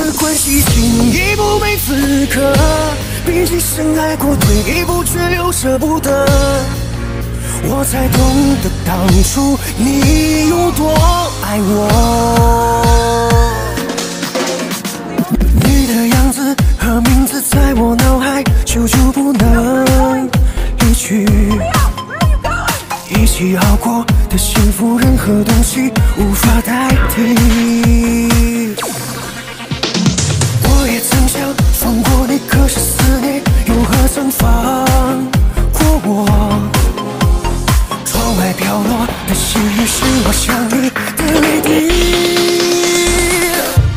的关系进一步没资格，毕竟深爱过，退一步却又舍不得。我才懂得当初你有多爱我。你的样子和名字在我脑海久久不能离去。一起熬过的幸福，任何东西无法代替。我也曾想放过你，可是思念又何曾放过我？窗外飘落的细雨，是我想你的泪滴。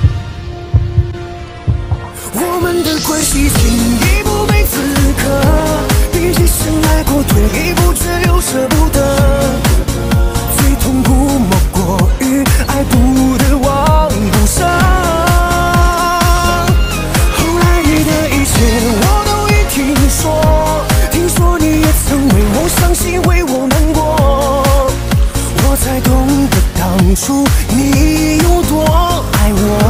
我们的关系进一步没资格，毕竟深爱过，退一步却又舍不得。最痛苦莫过于爱不得忘不舍。后来你的一切我都已听说，听说你也曾为我伤心，为我难过。我才懂得当初你有多爱我。